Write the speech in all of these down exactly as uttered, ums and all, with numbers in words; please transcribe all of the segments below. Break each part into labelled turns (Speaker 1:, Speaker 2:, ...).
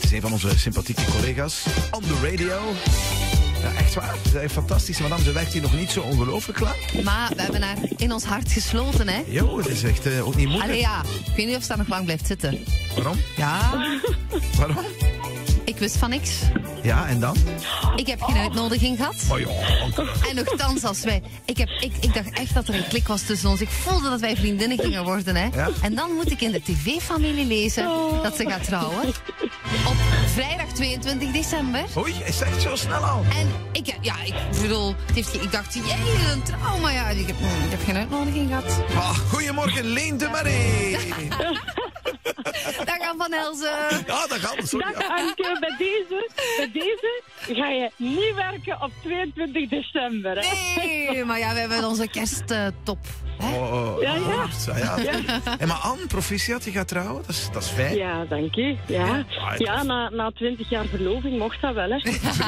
Speaker 1: het is een van onze sympathieke collega's. On the radio. Ja, echt waar. Ze is fantastisch. Madame, ze werkt hier nog niet zo ongelooflijk lang.
Speaker 2: Maar we hebben haar in ons hart gesloten, hè?
Speaker 1: Jo, het is echt uh, ook niet moeilijk.
Speaker 2: Allee, ja. Ik weet niet of ze daar nog lang blijft zitten.
Speaker 1: Waarom?
Speaker 2: Ja.
Speaker 1: Waarom?
Speaker 2: Ik wist van niks.
Speaker 1: Ja, en dan?
Speaker 2: Ik heb geen uitnodiging gehad.
Speaker 1: Oh joh.
Speaker 2: En nogthans, als wij... Ik, heb, ik, ik dacht echt dat er een klik was tussen ons. Ik voelde dat wij vriendinnen gingen worden, hè.
Speaker 1: Ja?
Speaker 2: En dan moet ik in de tv-familie lezen dat ze gaat trouwen. Op vrijdag tweeëntwintig december.
Speaker 1: Oei, is het echt zo snel al?
Speaker 2: En ik, ja, ik bedoel, het heeft, ik dacht, jee, een trouw, maar ja, ik heb, ik heb geen uitnodiging gehad.
Speaker 1: Oh, goedemorgen, Leen de Marie.
Speaker 2: Dag aan Van Elzen.
Speaker 1: Ja, dat gaat. Sorry.
Speaker 3: Dag Anke, bij deze, bij deze ga je niet werken op tweeëntwintig december. Hè?
Speaker 2: Nee, maar ja, we hebben onze kersttop.
Speaker 1: Oh, oh,
Speaker 3: Ja, ja.
Speaker 1: ja, ja. ja. En maar Anne, proficiat, je gaat trouwen. Dat is, dat is fijn.
Speaker 3: Ja, dank je. Ja,
Speaker 1: Ja,
Speaker 3: ja na, na twintig jaar verloving mocht dat wel, hè.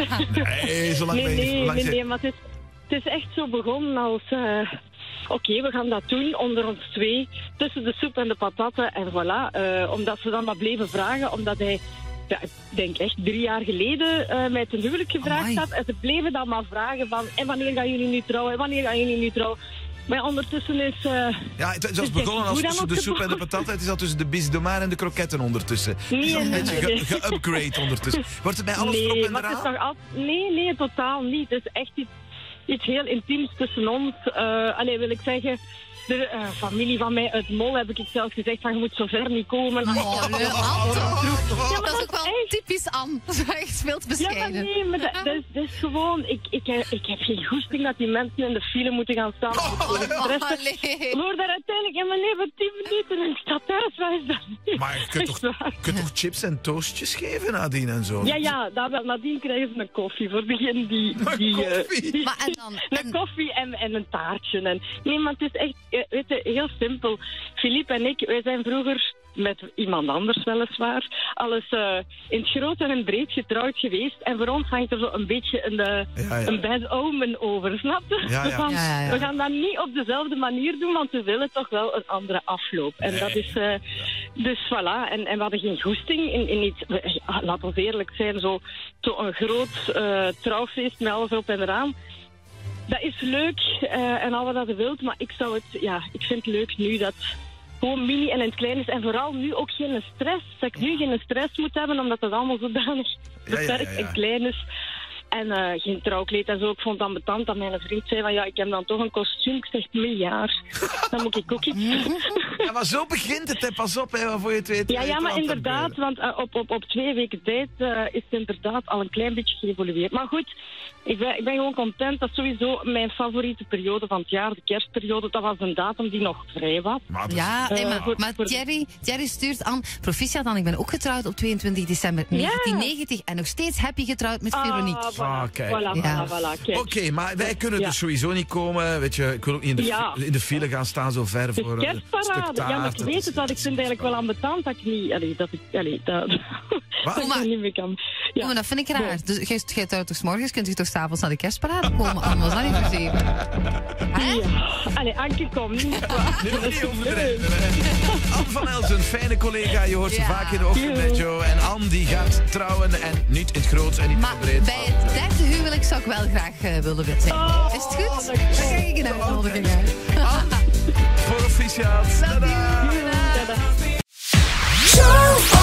Speaker 1: Nee, zolang
Speaker 3: Nee,
Speaker 1: wij-
Speaker 3: nee,
Speaker 1: zolang
Speaker 3: nee,
Speaker 1: ze-
Speaker 3: nee, maar het is, het is echt zo begonnen als... Uh, Oké, we gaan dat doen onder ons twee, tussen de soep en de patatten. En voilà, uh, omdat ze dan maar bleven vragen, omdat hij... Ja, ik denk echt drie jaar geleden uh, mij ten huwelijk gevraagd
Speaker 2: Amai.
Speaker 3: had. En ze bleven dan maar vragen van... En wanneer gaan jullie nu trouwen? En wanneer gaan jullie nu trouwen? Maar ja, ondertussen is... Uh,
Speaker 1: Ja, het is
Speaker 3: Dus
Speaker 1: begonnen
Speaker 3: hoe
Speaker 1: als
Speaker 3: dan
Speaker 1: tussen de
Speaker 3: ook
Speaker 1: soep en de
Speaker 3: geboren?
Speaker 1: patat. Het is al tussen de bisdomar en de kroketten ondertussen. Het is al een
Speaker 3: Nee,
Speaker 1: beetje
Speaker 3: nee,
Speaker 1: ge- geupgrade ondertussen. Wordt het bij alles erop
Speaker 3: nee,
Speaker 1: en
Speaker 3: maar het is
Speaker 1: eraan?
Speaker 3: toch af... Nee, nee, totaal niet. Het is echt iets, iets heel intiems tussen ons. Uh, allee, wil ik zeggen... De uh, familie van mij uit Mol heb ik zelf gezegd van je moet zo ver niet komen.
Speaker 2: Oh, leuk, Anne.
Speaker 3: Ja,
Speaker 2: Dat is ook wel
Speaker 3: echt.
Speaker 2: typisch Anne. Dat is echt veel te
Speaker 3: Ja, maar
Speaker 2: bescheiden.
Speaker 3: nee, maar dat, dat, is, dat is gewoon... Ik, ik, ik heb geen goesting dat die mensen in de file moeten gaan staan.
Speaker 2: Oh,
Speaker 3: Stressen.
Speaker 2: allee.
Speaker 3: Voor daar uiteindelijk in mijn leven tien minuten en ik sta thuis. Waar is dat niet?
Speaker 1: Maar je kunt
Speaker 3: Echt
Speaker 1: toch,
Speaker 3: waar.
Speaker 1: je kunt toch chips en toastjes geven nadien en zo?
Speaker 3: Ja, ja, daar wel. Nadien krijgen ze een koffie voor degene die... die eh,
Speaker 1: Koffie?
Speaker 3: die-
Speaker 2: Maar en dan...
Speaker 3: Een
Speaker 2: En,
Speaker 3: koffie en, en een taartje. En, nee, maar het is echt eh, weet je, heel simpel. Philippe en ik, wij zijn vroeger met iemand anders weliswaar, alles uh, in het groot en in breed getrouwd geweest. En voor ons hangt er zo een beetje een, uh,
Speaker 1: Ja, ja.
Speaker 3: een bad omen over, snap je?
Speaker 1: Ja, ja.
Speaker 3: Van,
Speaker 2: Ja, ja, ja.
Speaker 3: We gaan dat niet op dezelfde manier doen, want we willen toch wel een andere afloop. En
Speaker 1: Nee.
Speaker 3: dat is... Uh, dus voilà. En, en we hadden geen goesting in, in iets... we- ja, laat ons eerlijk zijn, zo, zo een groot uh, trouwfeest met alles op en eraan. Dat is leuk uh, en al wat dat je wilt, maar ik zou het, ja, ik vind het leuk nu dat gewoon mini en in het klein is. En vooral nu ook geen stress. Dat ik nu geen stress moet hebben, omdat het allemaal zodanig
Speaker 1: Ja, ja,
Speaker 3: beperkt
Speaker 1: ja, ja.
Speaker 3: en klein is. En uh, geen trouwkleed en zo. Ik vond het ambetant dat mijn vriend zei van ja, ik heb dan toch een kostuum. Ik zeg miljard. Dan moet ik ook iets.
Speaker 1: Ja, maar zo begint het, hè. Pas op, hè, voor je het weet.
Speaker 3: Ja,
Speaker 1: weet
Speaker 3: ja, maar
Speaker 1: wat er
Speaker 3: inderdaad,
Speaker 1: gebeurt.
Speaker 3: want uh, op, op, op twee weken tijd uh, is het inderdaad al een klein beetje geëvolueerd. Maar goed, ik ben, ik ben gewoon content. Dat is sowieso mijn favoriete periode van het jaar, de kerstperiode. Dat was een datum die nog vrij was.
Speaker 1: Maar dat is-
Speaker 2: ja, nee,
Speaker 3: Eh,
Speaker 2: maar,
Speaker 3: voor-
Speaker 2: maar
Speaker 3: voor-
Speaker 2: Thierry, Thierry stuurt aan. Proficiat dan, ik ben ook getrouwd op tweeëntwintig december negentien negentig. En nog steeds happy getrouwd met Veronique.
Speaker 3: Ah, voilà,
Speaker 1: Ah, kijk.
Speaker 3: voilà,
Speaker 2: Ja.
Speaker 3: voilà, voilà, kijk.
Speaker 1: Oké, maar wij kunnen
Speaker 3: Ja.
Speaker 1: dus sowieso niet komen. Weet je, ik wil ook niet in de,
Speaker 3: Ja.
Speaker 1: fi- in de file gaan staan zo ver
Speaker 3: Het
Speaker 1: voor
Speaker 3: is
Speaker 1: een stuk
Speaker 3: kerstparade.
Speaker 1: taart.
Speaker 3: Ja, maar ik
Speaker 1: Dat
Speaker 3: weet
Speaker 1: is-
Speaker 3: het, want ik vind het eigenlijk wel ambetant dat ik niet... Allee, dat ik... Allee, dat...
Speaker 1: Wat?
Speaker 3: dat ik
Speaker 2: maar-
Speaker 3: niet meer kan. Ja.
Speaker 2: Ja, maar dat vind ik raar. Dus jij jij trouwt toch 's morgens, kunt u toch 's avonds naar de kerstparade komen? Anders dan niet voor zeven. Hè?
Speaker 3: Ja. Allee, Anke, kom. Niet
Speaker 1: Nu moet je niet overdrijven, hè. Anne van Elzen, fijne collega. Je hoort ze
Speaker 2: Ja.
Speaker 1: vaak in de ochtend met jou. En Anne die gaat trouwen en niet in het groot en niet in
Speaker 2: Maar
Speaker 1: het breed.
Speaker 2: bij het derde huwelijk zou ik wel graag eh, willen wit zijn.
Speaker 3: Oh,
Speaker 2: Is het goed?
Speaker 3: dat
Speaker 2: Dan
Speaker 3: is
Speaker 2: krijg ik een uitnodiging uit.
Speaker 1: Voor officiaal. Tada!
Speaker 2: Love you.
Speaker 3: Ja, dat-
Speaker 4: Show